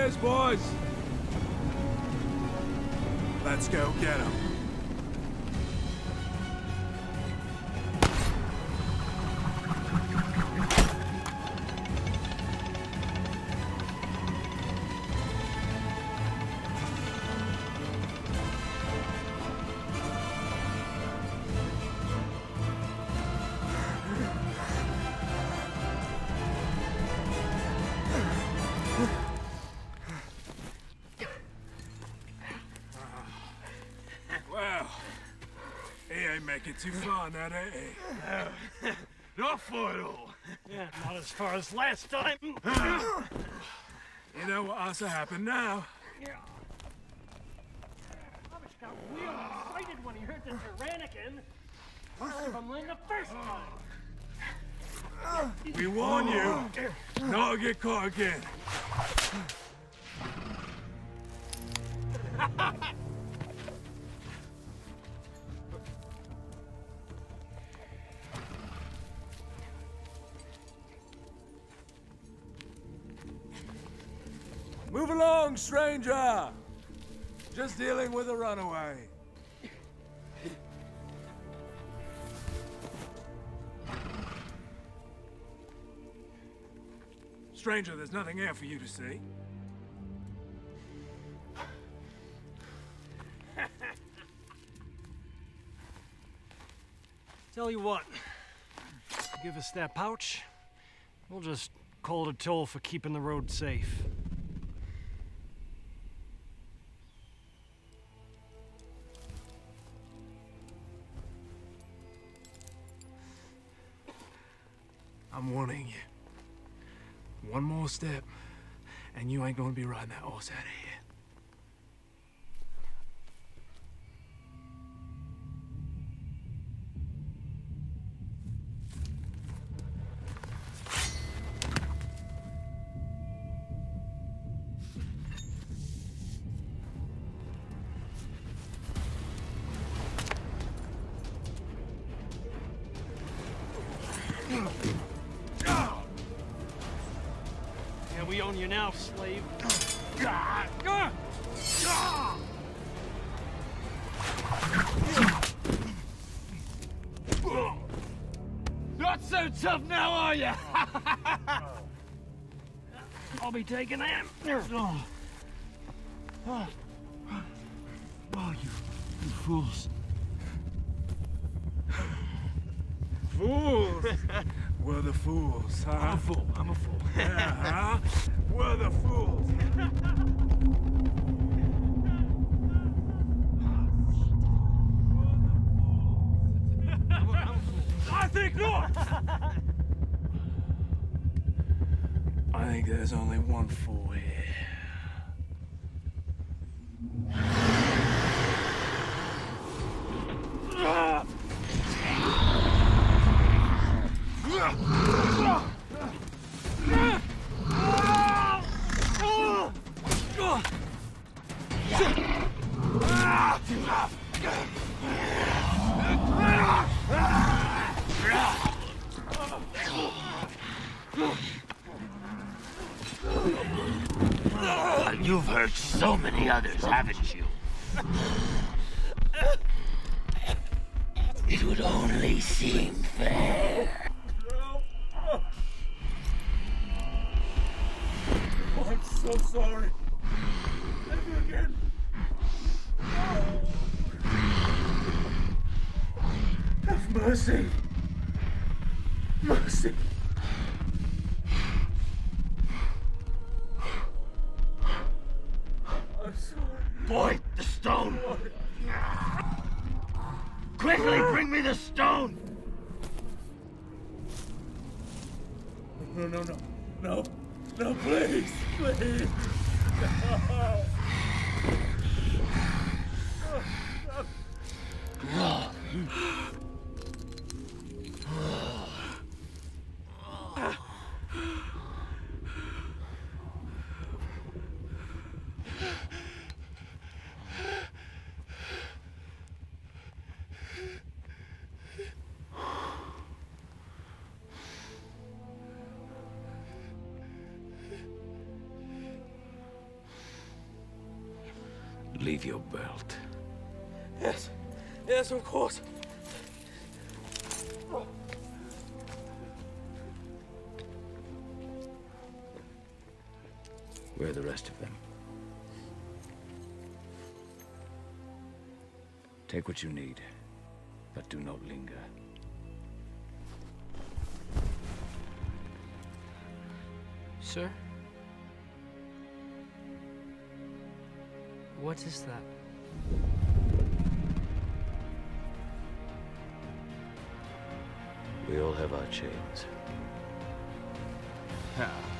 is, boys. Let's go get him. Make it too far, not eh? Not far at all. Yeah, not as far as last time. You know what also happened now? Yeah. Thomas got real excited when he heard the Tyrannican. Most of them win the first time. We warn you, not to get caught again. Move along, stranger! Just dealing with a runaway. Stranger, there's nothing here for you to see. Tell you what, give us that pouch, we'll just call it a toll for keeping the road safe. I'm warning you. One more step, and you ain't gonna be riding that horse out of here. Yeah, we own you now, slave. Not so tough now, are ya? I'll be taking him. Oh, you fools. Fools! We're the fools, huh? I'm a fool. I'm a fool. Yeah, huh? We're the fools. I think not! I think there's only one fool here. You've hurt so many others, haven't you? It would only seem fair. Oh, I'm so sorry. Never again. Have mercy. Mercy. I'm sorry. Boy, the stone! Quickly, bring me the stone! No, no, no. No. No, please. Please. No. Leave your belt. Yes. Yes, of course. Where are the rest of them? Take what you need, but do not linger. Sir? What is that? We all have our chains. How?